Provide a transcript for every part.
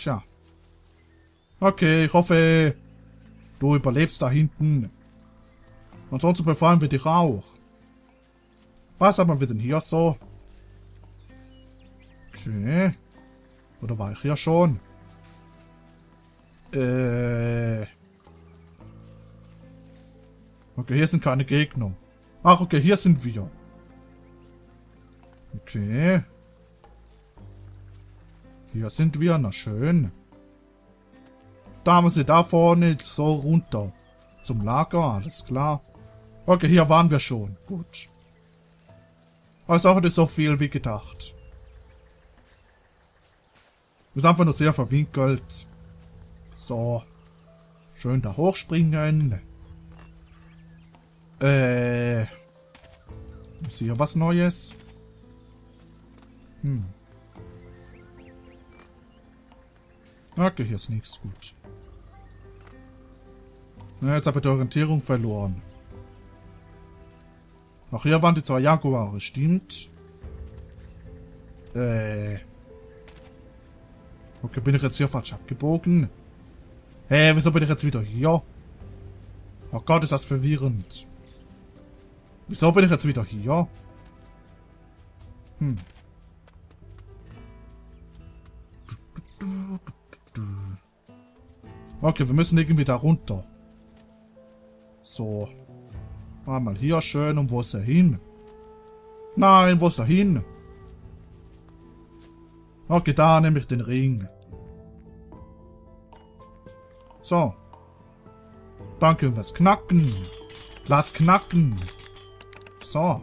Tja. Okay, ich hoffe, du überlebst da hinten. Ansonsten befreien wir dich auch. Was haben wir denn hier so? Okay. Oder war ich hier schon? Okay, hier sind keine Gegner. Ach, okay, hier sind wir. Okay. Hier sind wir, na schön. Da haben sie da vorne so runter. Zum Lager, alles klar. Okay, hier waren wir schon. Gut. Also auch nicht so viel wie gedacht. Ist einfach nur sehr verwinkelt. So. Schön da hochspringen. Ist hier was Neues? Okay, hier ist nichts gut. Ja, jetzt habe ich die Orientierung verloren. Ach, hier waren die 2 Jaguare, stimmt. Okay, bin ich jetzt hier falsch abgebogen? Wieso bin ich jetzt wieder hier? Oh Gott, ist das verwirrend. Wieso bin ich jetzt wieder hier? Okay, wir müssen irgendwie da runter. So. Einmal hier schön. Und wo ist er hin? Nein, wo ist er hin? Okay, da nehme ich den Ring. So. Dann können wir es knacken. Lass knacken. So.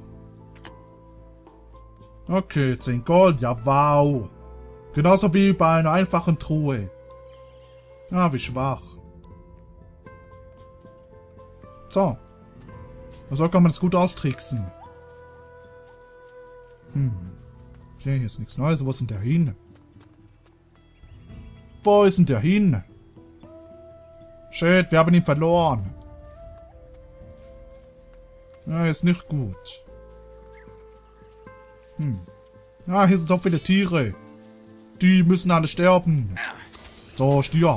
Okay, 10 Gold. Ja, wow. Genauso wie bei einer einfachen Truhe. Ah, wie schwach. So. So kann man das gut austricksen. Okay, hier ist nichts Neues. Wo ist denn der hin? Wo ist denn der hin? Shit, wir haben ihn verloren. Ja, ist nicht gut. Ah, hier sind so viele Tiere. Die müssen alle sterben. So, stirb.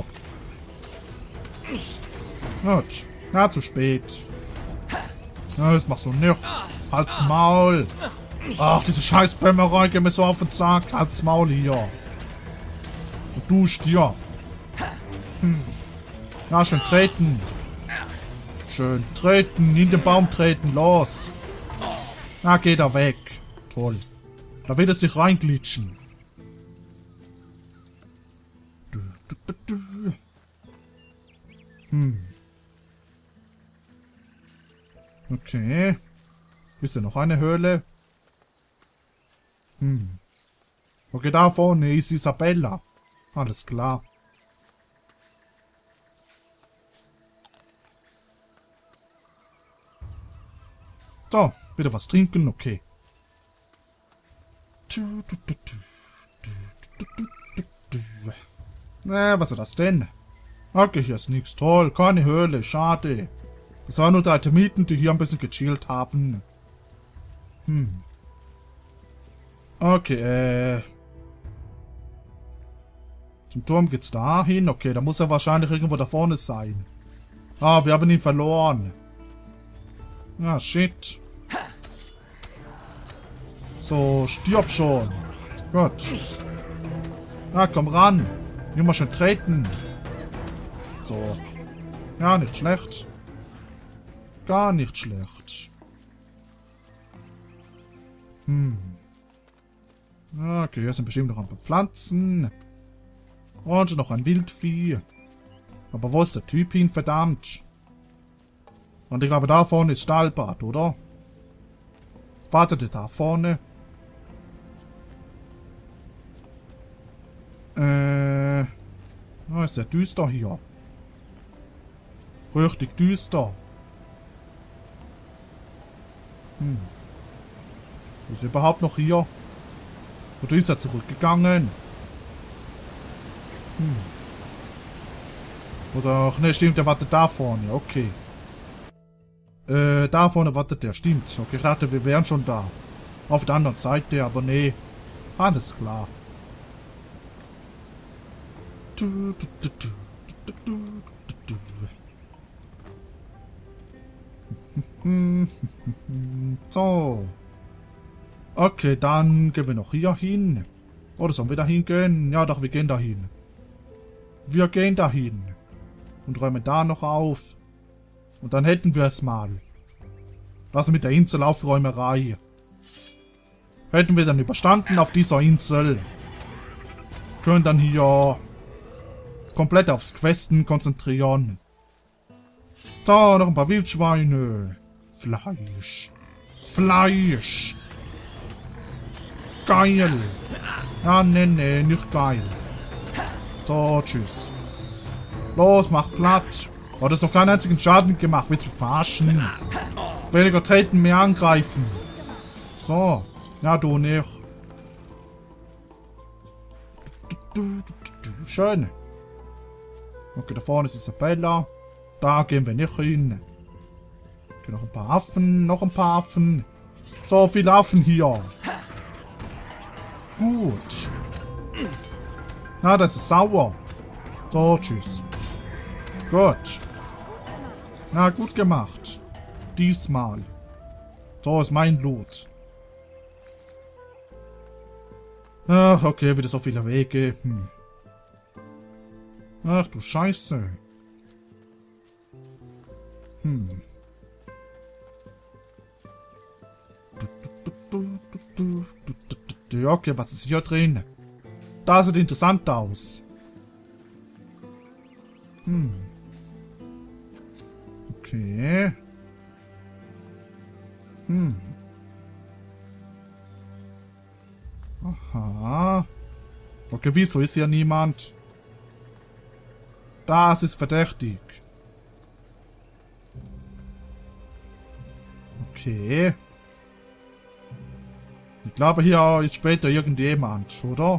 Gut. Na, zu spät. Ja, das machst du nicht. Halt's Maul. Ach, diese scheiß Bämmerei, geh mir so auf den Sack. Halt's Maul hier. Und du stirb. Ja, schön treten. Schön treten. In den Baum treten. Los. Na, geht er weg. Toll. Da wird es sich reinglitschen. Okay. Ist ja noch eine Höhle? Okay, da vorne ist Isabella. Alles klar. So, wieder was trinken, okay. Was ist das denn? Okay, hier ist nichts. Toll, keine Höhle, schade. Das waren nur die Altemiten, die hier ein bisschen gechillt haben. Okay, zum Turm geht's da hin. Okay, da muss er wahrscheinlich irgendwo da vorne sein. Ah, wir haben ihn verloren. Ah, shit. So, stirb schon. Gut. Na, komm ran. Hier mal schön treten. So. Ja, nicht schlecht. Gar nicht schlecht. Okay, hier sind bestimmt noch ein paar Pflanzen. Und noch ein Wildvieh. Aber wo ist der Typ hin, verdammt? Und ich glaube, da vorne ist Stahlbad, oder? Wartet ihr da vorne? Ist sehr düster hier. Richtig düster. Ist er überhaupt noch hier? Oder ist er zurückgegangen? Oder, ach ne, stimmt, der wartet da vorne, okay. Da vorne wartet der, stimmt. Okay, ich dachte, wir wären schon da. Auf der anderen Seite, aber nee. Alles klar. So. Okay, dann gehen wir noch hier hin. Oder sollen wir da hingehen? Ja, doch, wir gehen da hin. Wir gehen da hin. Und räumen da noch auf. Und dann hätten wir es mal. Was mit der Inselaufräumerei. Hätten wir dann überstanden auf dieser Insel. Können dann hier komplett aufs Questen konzentrieren. Da noch ein paar Wildschweine. Fleisch. Fleisch. Geil. Ja, nee, nicht geil. So, tschüss. Los, mach platt. Oh, das ist noch keinen einzigen Schaden gemacht. Willst du mich verarschen? Weniger treten, mehr angreifen. So. Ja, du nicht. Schön. Okay, da vorne ist Isabella. Da gehen wir nicht hin. Okay, noch ein paar Affen. Noch ein paar Affen. So viele Affen hier. Gut. Na, das ist sauer. So, tschüss. Gut. Na, gut gemacht. Diesmal. So ist mein Loot. Ach, okay, wieder so viele Wege. Ach du Scheiße. Okay, was ist hier drin? Da sieht interessant aus. Okay. Aha. Okay, wieso ist hier niemand? Das ist verdächtig. Okay. Ich glaube, hier ist später irgendjemand, oder?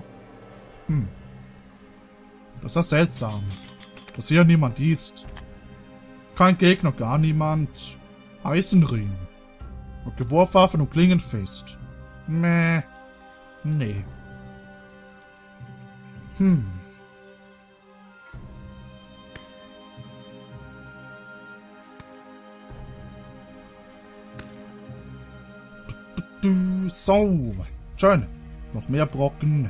Das ist ja seltsam, dass hier niemand ist. Kein Gegner, gar niemand. Eisenring. Okay, Wurfwaffen und Klingenfest. Meh. Nee. So. Schön. Noch mehr Brocken.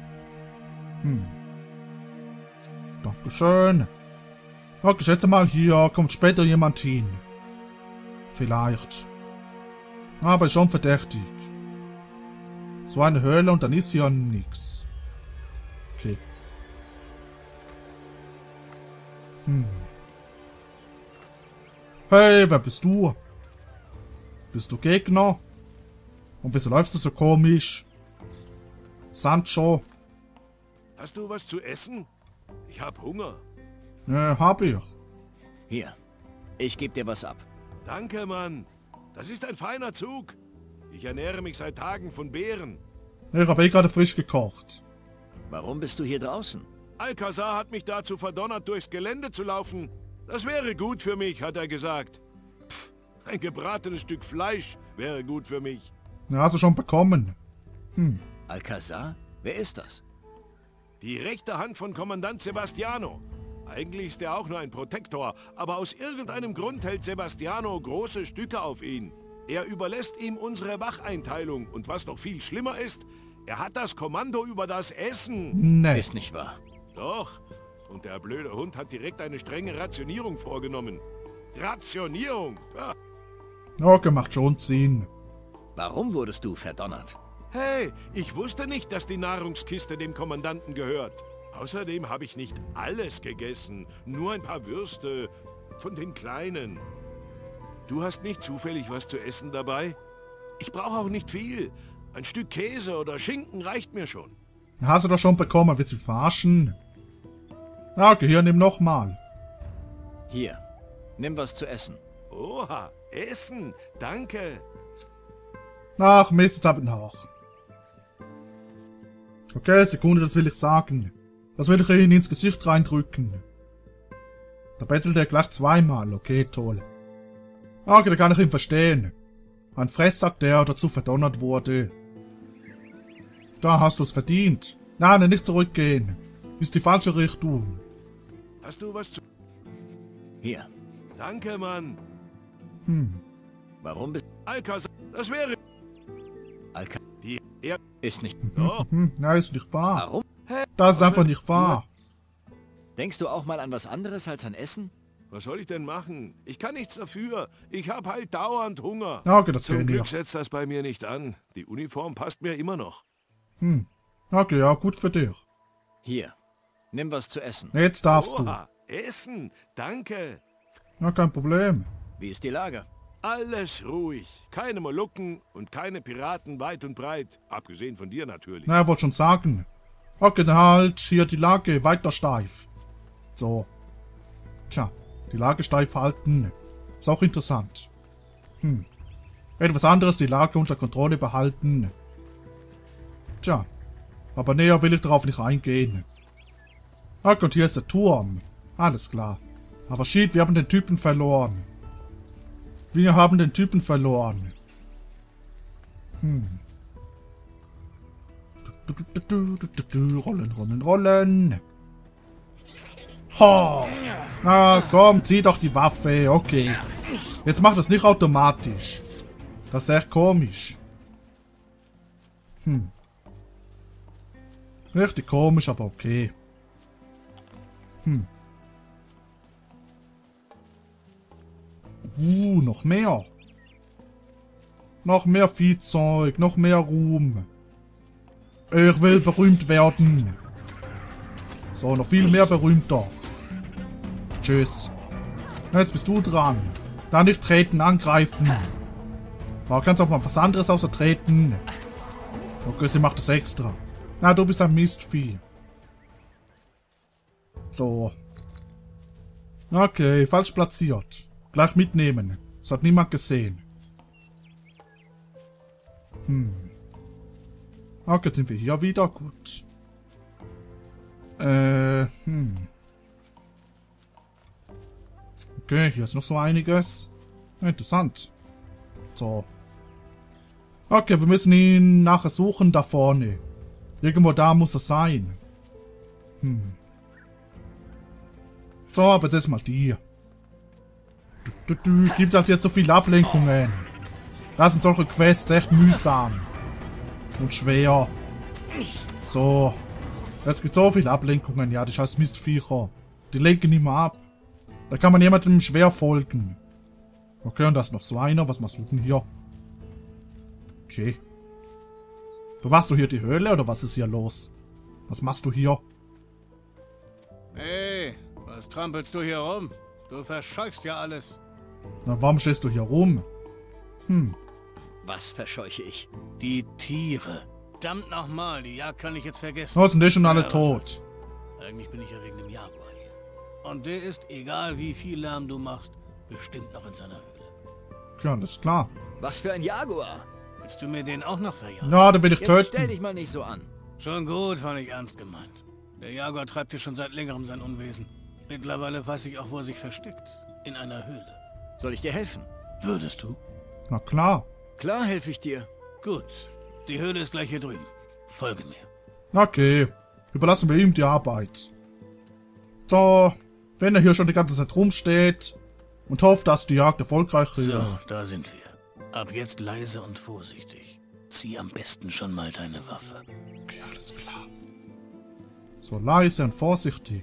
Dankeschön. Okay, ich schätze mal, hier kommt später jemand hin. Vielleicht. Aber ist schon verdächtig. So eine Höhle und dann ist hier nix. Okay. Hey, wer bist du? Bist du Gegner? Und wieso läufst du so komisch? Sancho? Hast du was zu essen? Ich hab Hunger. Hab ich. Hier, ich geb dir was ab. Danke, Mann. Das ist ein feiner Zug. Ich ernähre mich seit Tagen von Beeren. Ich habe gerade frisch gekocht. Warum bist du hier draußen? Alcazar hat mich dazu verdonnert, durchs Gelände zu laufen. Das wäre gut für mich, hat er gesagt. Pff, ein gebratenes Stück Fleisch wäre gut für mich. Ja, hast du schon bekommen. Alcazar? Wer ist das? Die rechte Hand von Kommandant Sebastiano. Eigentlich ist er auch nur ein Protektor, aber aus irgendeinem Grund hält Sebastiano große Stücke auf ihn. Er überlässt ihm unsere Wacheinteilung und was noch viel schlimmer ist, er hat das Kommando über das Essen. Nee. Ist nicht wahr. Doch. Und der blöde Hund hat direkt eine strenge Rationierung vorgenommen. Rationierung! Ah. Okay, macht schon Sinn. Warum wurdest du verdonnert? Hey, ich wusste nicht, dass die Nahrungskiste dem Kommandanten gehört. Außerdem habe ich nicht alles gegessen, nur ein paar Würste von den Kleinen. Du hast nicht zufällig was zu essen dabei? Ich brauche auch nicht viel. Ein Stück Käse oder Schinken reicht mir schon. Hast du doch schon bekommen, willst du mich verarschen? Okay, hier, nimm nochmal. Hier, nimm was zu essen. Oha, Essen, danke. Ach, Mist, jetzt hab ich nach. Okay, Sekunde, das will ich sagen. Das will ich Ihnen ins Gesicht reindrücken. Da bettelt er gleich zweimal, okay, toll. Okay, da kann ich ihn verstehen. Ein Fresssack, der dazu verdonnert wurde. Da hast du's verdient. Nein, nicht zurückgehen. Ist die falsche Richtung. Hast du was zu... Hier. Danke, Mann. Warum bist... Alcazar, das wäre... Alcazar Die... Er... ist nicht... Oh, Na, ist nicht wahr. Warum? Das ist einfach nicht wahr. Denkst du auch mal an was anderes als an Essen? was soll ich denn machen? Ich kann nichts dafür. Ich habe halt dauernd Hunger. Ja, okay, das Zum kenne Glück ich. setzt das bei mir nicht an. Die Uniform passt mir immer noch. Okay, ja, gut für dich. Hier. Nimm was zu essen. Jetzt darfst du. Oha, Essen, danke. Ja, kein Problem. Wie ist die Lage? Alles ruhig. Keine Molukken und keine Piraten weit und breit. Abgesehen von dir natürlich. Na, wollte schon sagen. Okay, dann halt hier die Lage weiter steif. So. Tja, die Lage steif halten. Ist auch interessant. Etwas anderes, die Lage unter Kontrolle behalten. Tja, aber näher will ich darauf nicht eingehen. Okay, und hier ist der Turm. Alles klar. Aber shit, wir haben den Typen verloren. Wir haben den Typen verloren. Rollen, rollen, rollen. Ha! Na komm, zieh doch die Waffe. Okay. Jetzt mach das nicht automatisch. Das ist echt komisch. Richtig komisch, aber okay. Noch mehr. Noch mehr Viehzeug, noch mehr Ruhm. Ich will berühmt werden. So, noch viel mehr berühmter. Tschüss. Jetzt bist du dran. Da nicht treten, angreifen. Aber kannst auch mal was anderes außer treten. Okay, sie macht es extra. Na, du bist ein Mistvieh. So. Okay, falsch platziert. Gleich mitnehmen. Das hat niemand gesehen. Okay, jetzt sind wir hier wieder. Gut. Okay, hier ist noch so einiges. Interessant. So. Okay, wir müssen ihn nachher suchen da vorne. Irgendwo da muss er sein. So, aber jetzt mal die. Gibt das jetzt so viele Ablenkungen? Das sind solche Quests echt mühsam. Und schwer. So. Es gibt so viele Ablenkungen. Ja, die scheiß Mistviecher. Die lenken immer ab. Da kann man jemandem schwer folgen. Okay, und da ist noch so einer. Was machst du denn hier? Okay. Bewachst du hier die Höhle oder was ist hier los? Was machst du hier? Hey, was trampelst du hier rum? Du verscheuchst ja alles. Na, warum stehst du hier rum? Was verscheuche ich? Die Tiere. Verdammt nochmal, die Jagd kann ich jetzt vergessen. Oh, sind die schon alle Ja, was tot? Eigentlich bin ich ja wegen dem Jaguar hier. Und der ist, egal wie viel Lärm du machst, bestimmt noch in seiner Höhle. Ja, alles klar. Was für ein Jaguar? Willst du mir den auch noch verjagen? Ja, den will ich Jetzt stell töten. dich mal nicht so an. Schon gut, war nicht ernst gemeint. Der Jaguar treibt hier schon seit längerem sein Unwesen. Mittlerweile weiß ich auch, wo er sich versteckt. In einer Höhle. Soll ich dir helfen? Würdest du? Na klar. Klar helfe ich dir. Gut. Die Höhle ist gleich hier drüben. Folge mir. Okay. Überlassen wir ihm die Arbeit. So. Wenn er hier schon die ganze Zeit rumsteht und hofft, dass die Jagd erfolgreich ist. So, da sind wir. Ab jetzt leise und vorsichtig. Zieh am besten schon mal deine Waffe. Okay, alles klar. So leise und vorsichtig.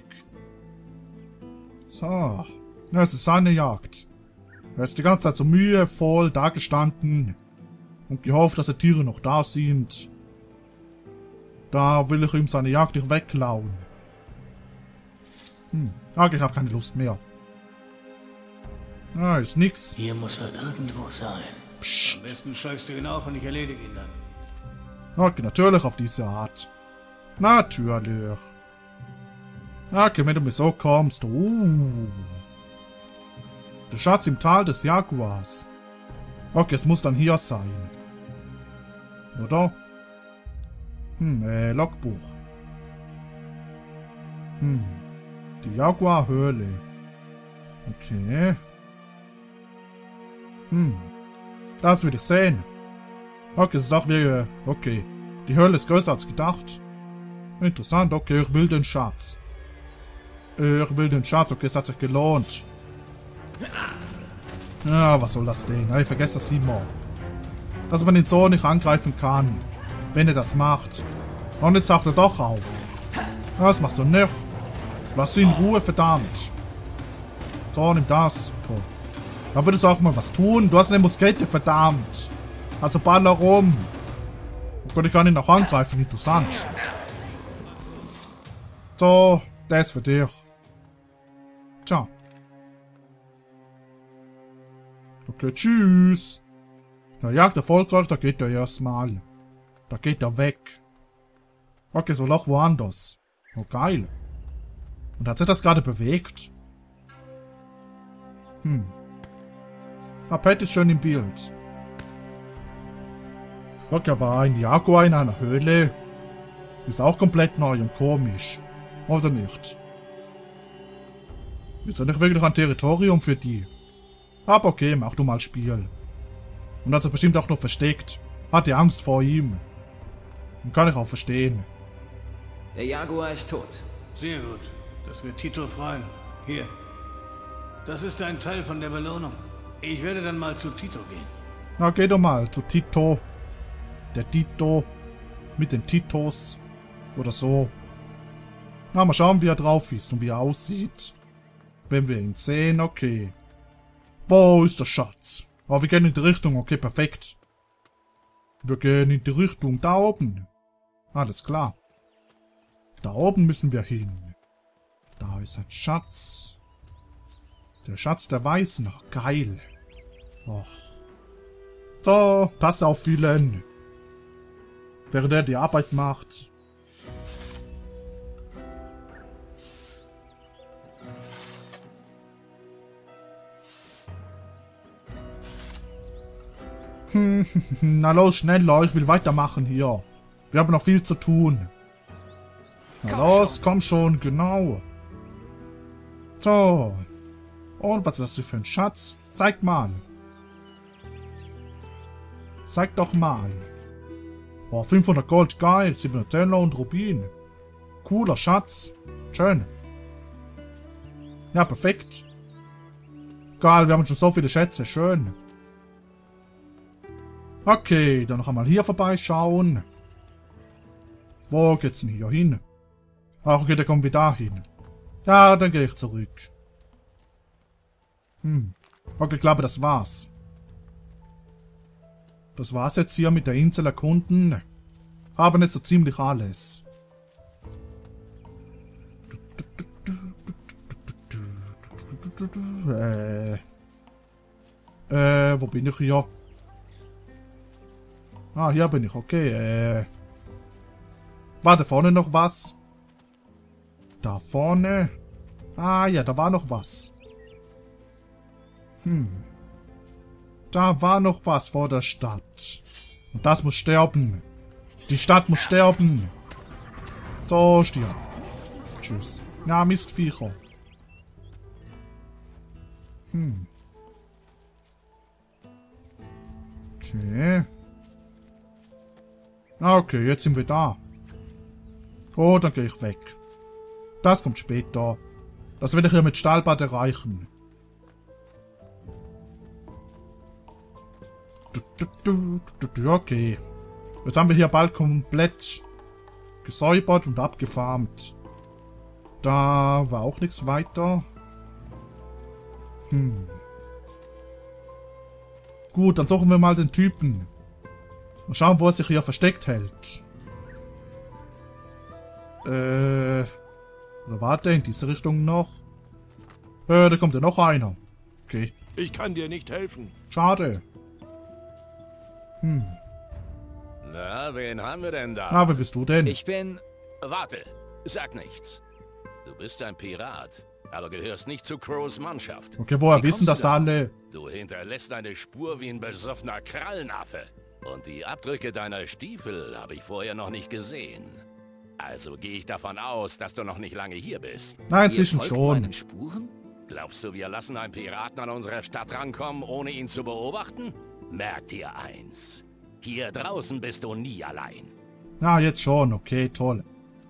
So. Na, es ist seine Jagd. Er ist die ganze Zeit so mühevoll dagestanden und gehofft, dass die Tiere noch da sind. Da will ich ihm seine Jagd nicht wegklauen. Okay, ich habe keine Lust mehr. Ah, ist nix. Hier muss er irgendwo sein. Psst. Am besten scheuchst du ihn auf und ich erledige ihn dann. Okay, natürlich auf diese Art. Natürlich. Okay, wenn du mir so kommst. Der Schatz im Tal des Jaguars. Okay, es muss dann hier sein. Oder? Logbuch. Die Jaguarhöhle. Okay. Das will ich sehen. Okay, es ist doch wie... Okay. Die Höhle ist größer als gedacht. Interessant, okay, ich will den Schatz. Ich will den Schatz, okay, es hat sich gelohnt. Ja, was soll das denn? Ich vergesse das immer. Dass man den so nicht angreifen kann, wenn er das macht. Und jetzt sagt er doch auf. Das machst du nicht. Lass ihn in Ruhe, verdammt. So, nimm das. Toll. Da würdest du auch mal was tun. Du hast eine Muskete, verdammt. Also baller rum. Oh Gott, ich kann ihn auch angreifen. Interessant. So, das für dich. Tja. Okay, tschüss. Na, Jagd erfolgreich, da geht er erstmal. Da geht er weg. Okay, so noch woanders. Oh, geil. Und hat sich das gerade bewegt? Pet ist schön im Bild. Okay, aber ein Jaguar in einer Höhle ist auch komplett neu und komisch. Oder nicht? Ist doch nicht wirklich ein Territorium für die. Aber okay, mach du mal Spiel. Und hat sich bestimmt auch noch versteckt. Hatte Angst vor ihm. Und kann ich auch verstehen. Der Jaguar ist tot. Sehr gut. Das wird Tito freuen. Hier. Das ist ein Teil von der Belohnung. Ich werde dann mal zu Tito gehen. Na, geh doch mal zu Tito. Der Tito. Mit den Titos. Oder so. Na, mal schauen, wie er drauf ist und wie er aussieht. Wenn wir ihn sehen, okay. Wo ist der Schatz? Oh, wir gehen in die Richtung, okay, perfekt. Wir gehen in die Richtung da oben. Alles klar. Da oben müssen wir hin. Da ist ein Schatz. Der Schatz der Weißen. Oh, geil. Oh. So, Tasse auffüllen. Während er die Arbeit macht. Na los, schneller, ich will weitermachen hier. Wir haben noch viel zu tun. Na los, komm schon, genau. So. Und was ist das hier für ein Schatz? Zeig mal. Zeig doch mal. Oh, 500 Gold, geil. 700 Teller und Rubin. Cooler Schatz. Schön. Ja, perfekt. Geil, wir haben schon so viele Schätze. Schön. Okay, dann noch einmal hier vorbeischauen. Wo geht's denn hier hin? Ach, okay, der kommt wieder hin. Ja, dann gehe ich zurück. Okay, ich glaube, das war's. Das war's jetzt hier mit der Insel erkunden. Haben jetzt so ziemlich alles. Wo bin ich hier? Ah, hier bin ich, okay, War da vorne noch was? Da vorne? Ah, ja, da war noch was. Da war noch was vor der Stadt. Und das muss sterben. Die Stadt muss sterben. So, stirb. Tschüss. Ja, Mistviecher. Okay. Okay, jetzt sind wir da. Oh, dann gehe ich weg. Das kommt später. Das werde ich ja mit Stahlbad erreichen. Okay. Jetzt haben wir hier bald komplett gesäubert und abgefarmt. Da war auch nichts weiter. Gut, dann suchen wir mal den Typen. Mal schauen, wo er sich hier versteckt hält. Oder warte, in diese Richtung noch. Da kommt ja noch einer. Okay. Ich kann dir nicht helfen. Schade. Na, wen haben wir denn da? Ah, wer bist du denn? Ich bin... Warte, sag nichts. Du bist ein Pirat, aber gehörst nicht zu Crows Mannschaft. Okay, woher Wie wissen kommst das du da? alle? Du hinterlässt eine Spur wie ein besoffener Krallenaffe. Und die Abdrücke deiner Stiefel habe ich vorher noch nicht gesehen. Also gehe ich davon aus, dass du noch nicht lange hier bist. Na, inzwischen Ihr folgt schon. meinen Spuren? Glaubst du, wir lassen einen Piraten an unsere Stadt rankommen, ohne ihn zu beobachten? Merk dir eins. Hier draußen bist du nie allein. Ja, jetzt schon. Okay, toll.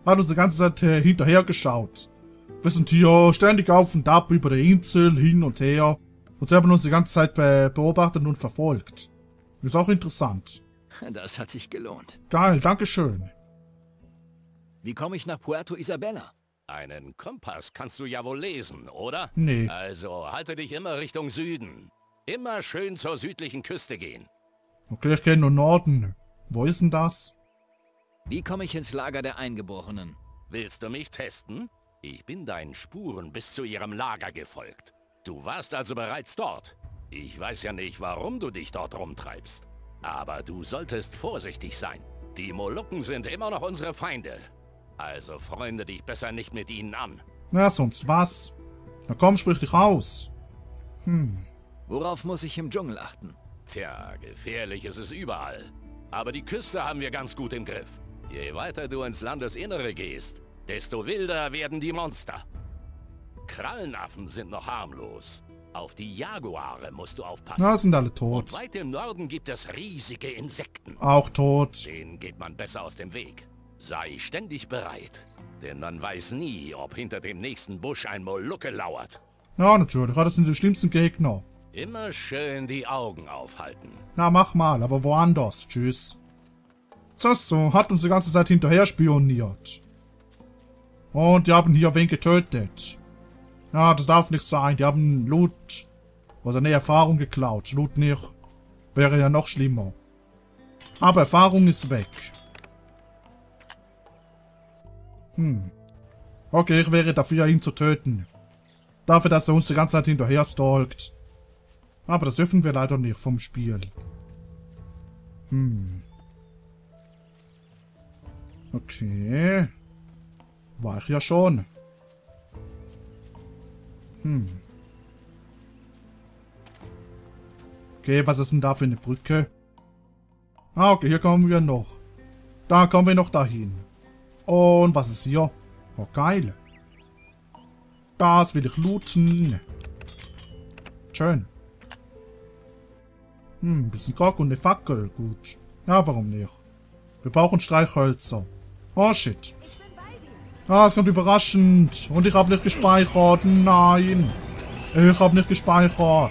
hat uns die ganze Zeit hinterher geschaut. Wir sind hier ständig auf und ab über die Insel, hin und her. Und sie haben uns die ganze Zeit beobachtet und verfolgt. Ist auch interessant. Das hat sich gelohnt. Geil, dankeschön. Wie komme ich nach Puerto Isabella? Einen Kompass kannst du ja wohl lesen, oder? Nee. Also halte dich immer Richtung Süden. Immer schön zur südlichen Küste gehen. Okay, ich kenne nur Norden. Wo ist denn das? Wie komme ich ins Lager der Eingeborenen? Willst du mich testen? Ich bin deinen Spuren bis zu ihrem Lager gefolgt. Du warst also bereits dort. Ich weiß ja nicht, warum du dich dort rumtreibst. Aber du solltest vorsichtig sein. Die Molukken sind immer noch unsere Feinde. Also freunde dich besser nicht mit ihnen an. Na, sonst was? Na komm, sprich dich aus. Worauf muss ich im Dschungel achten? Tja, gefährlich ist es überall. Aber die Küste haben wir ganz gut im Griff. Je weiter du ins Landesinnere gehst, desto wilder werden die Monster. Krallenaffen sind noch harmlos. Auf die Jaguare musst du aufpassen. Na, sind alle tot. Und weit im Norden gibt es riesige Insekten. Auch tot. Denen geht man besser aus dem Weg. Sei ständig bereit, denn man weiß nie, ob hinter dem nächsten Busch ein Molukke lauert. Ja, natürlich. Das sind die schlimmsten Gegner. Immer schön die Augen aufhalten. Na, mach mal, aber woanders. Tschüss. So, hat uns die ganze Zeit hinterher spioniert. Und die haben hier wen getötet. Ja, das darf nicht sein. Die haben Loot oder ne, Erfahrung geklaut. Loot nicht. Wäre ja noch schlimmer. Aber Erfahrung ist weg. Okay, ich wäre dafür, ihn zu töten. Dafür, dass er uns die ganze Zeit hinterher stalkt. Aber das dürfen wir leider nicht vom Spiel. Okay. War ich ja schon. Okay, was ist denn da für eine Brücke? Ah, okay, hier kommen wir noch. Da kommen wir noch dahin. Und was ist hier? Oh, geil. Das will ich looten. Schön. Ein bisschen Grog und eine Fackel. Gut. Ja, warum nicht? Wir brauchen Streichhölzer. Oh, shit. Ah, es kommt überraschend. Und ich habe nicht gespeichert. Nein. Ich habe nicht gespeichert.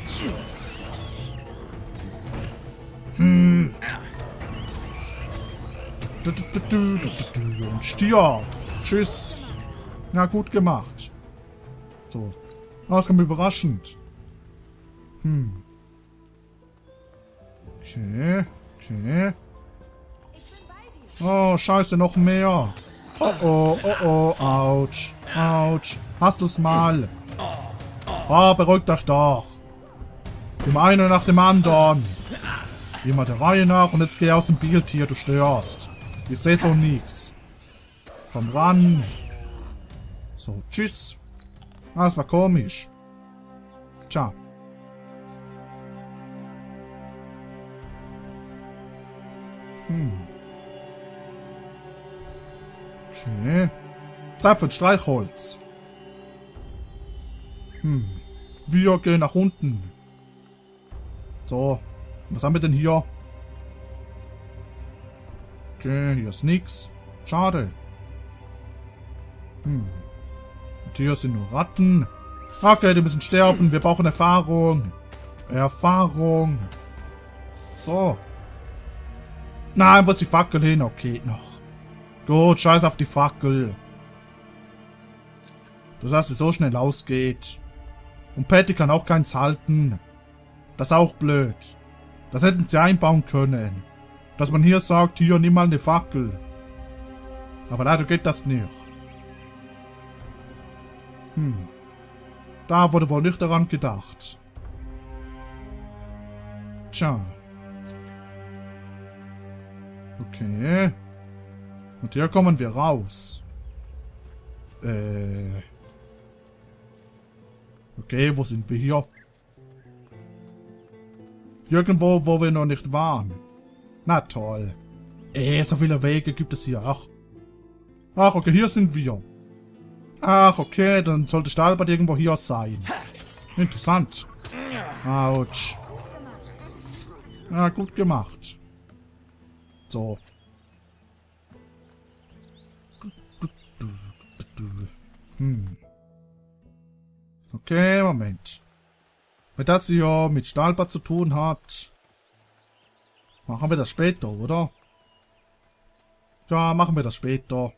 Und Stier. Tschüss. Na, gut gemacht. So. Ah, es kommt überraschend. Okay. Okay. Oh, scheiße, noch mehr. Oh, oh, oh, oh, ouch. Ouch. Hast du's mal? Ah, beruhigt euch doch. Dem einen nach dem anderen. Immer der Reihe nach und jetzt geh aus dem Bild hier, du störst. Ich seh so nix. Komm ran. So, tschüss. Ah, das war komisch. Tja. Okay. Zeit für ein Streichholz. Wir gehen nach unten. So. Was haben wir denn hier? Okay, hier ist nix. Schade. Und hier sind nur Ratten. Okay, die müssen sterben. Wir brauchen Erfahrung. Erfahrung. So. Nein, wo ist die Fackel hin? Okay, noch. Gut, scheiß auf die Fackel. Du sagst, es so schnell ausgeht. Und Patty kann auch keins halten. Das ist auch blöd. Das hätten sie einbauen können. Dass man hier sagt, hier, nimm mal eine Fackel. Aber leider geht das nicht. Da wurde wohl nicht daran gedacht. Tja. Okay. Und hier kommen wir raus. Okay, wo sind wir hier? Irgendwo, wo wir noch nicht waren. Na toll. So viele Wege gibt es hier. Ach, okay, hier sind wir. Ach, okay, dann sollte Stahlbad irgendwo hier sein. Interessant. Autsch. Ja, gut gemacht. So. Okay, Moment. Wenn das hier mit Stahlbad zu tun hat, machen wir das später, oder? Ja, machen wir das später.